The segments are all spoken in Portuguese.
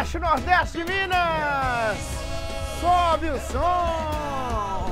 Leste, Nordeste, Minas! Sobe o som!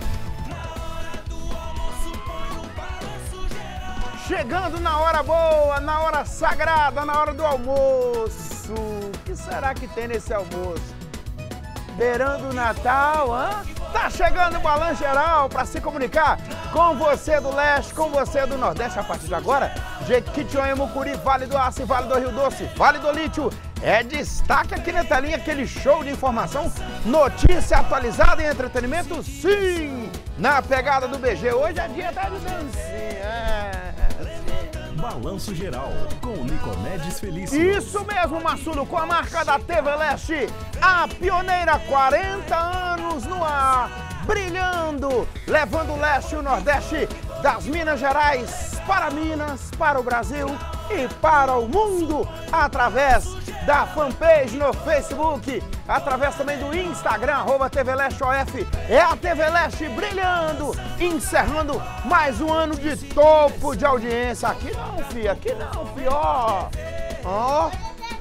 Chegando na hora boa, na hora sagrada, na hora do almoço. O que será que tem nesse almoço? Beirando o Natal, hã? Tá chegando o Balanço Geral para se comunicar com você do Leste, com você do Nordeste. A partir de agora, Jequitinhonha, Mucuri, Vale do Aço, Vale do Rio Doce, Vale do Lítio. É destaque aqui na telinha, aquele show de informação, notícia atualizada e entretenimento, sim! Na pegada do BG, hoje é dia da dancinha. Balanço Geral, com Nicomedes Felício. Isso mesmo, Massulo, com a marca da TV Leste, a pioneira, 40 anos no ar, brilhando, levando o Leste e o Nordeste das Minas Gerais para Minas, para o Brasil e para o mundo, através da fanpage no Facebook, através também do Instagram, @TVLesteOF. É a TV Leste brilhando, encerrando mais um ano de topo de audiência. Aqui não, fi, ó. Ó.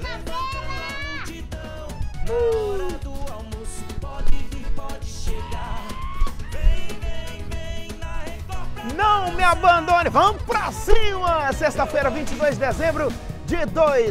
Não me abandone, vamos pra cima! Sexta-feira, 22 de dezembro de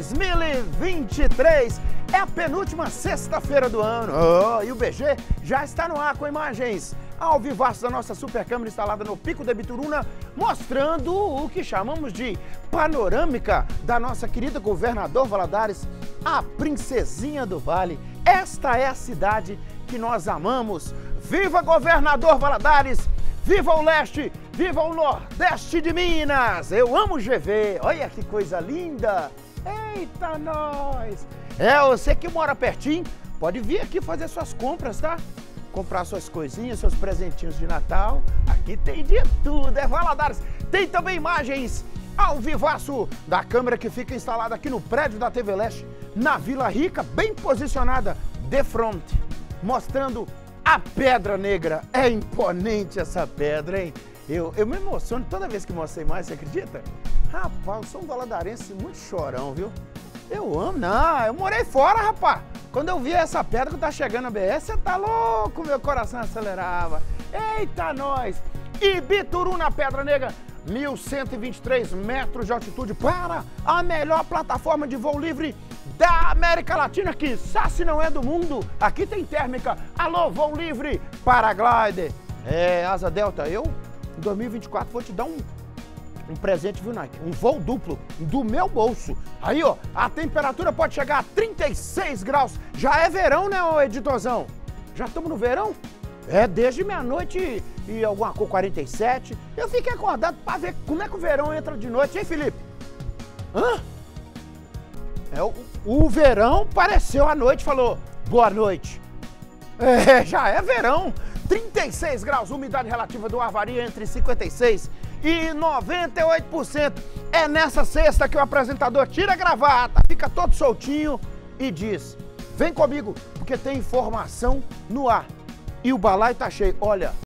2023. É a penúltima sexta-feira do ano. Oh, e o BG já está no ar com imagens ao vivaço da nossa super câmera instalada no Pico da Bituruna, mostrando o que chamamos de panorâmica da nossa querida governador Valadares, a princesinha do Vale. Esta é a cidade que nós amamos. Viva governador Valadares! Viva o Leste! Viva o Nordeste de Minas! Eu amo o GV! Olha que coisa linda! Eita, nós! É, você que mora pertinho, pode vir aqui fazer suas compras, tá? Comprar suas coisinhas, seus presentinhos de Natal. Aqui tem de tudo, é Valadares. Tem também imagens ao vivaço da câmera que fica instalada aqui no prédio da TV Leste, na Vila Rica, bem posicionada de frente, mostrando a Pedra Negra. É imponente essa pedra, hein? Eu me emociono toda vez que mostro a imagem, você acredita? Rapaz, eu sou um valadarense muito chorão, viu? Eu amo, não, eu morei fora, rapaz. Quando eu vi essa pedra que tá chegando na BS, você tá louco, meu coração acelerava. Eita, nós! Ibituruna, Pedra Negra, 1.123 metros de altitude para a melhor plataforma de voo livre da América Latina, que se não é do mundo. Aqui tem térmica. Alô, voo livre, paraglider, asa delta. Eu, em 2024, vou te dar um presente, viu, Nike? Um voo duplo do meu bolso. Aí, ó, a temperatura pode chegar a 36 graus. Já é verão, né, ô editorzão? Já estamos no verão? É, desde meia-noite e alguma coisa, 47. Eu fiquei acordado pra ver como é que o verão entra de noite, hein, Felipe? Hã? O verão apareceu à noite e falou, boa noite. É, já é verão. 36 graus, umidade relativa do ar varia entre 56% e 98%. É nessa sexta que o apresentador tira a gravata, fica todo soltinho e diz, vem comigo, porque tem informação no ar. E o balaio tá cheio. Olha,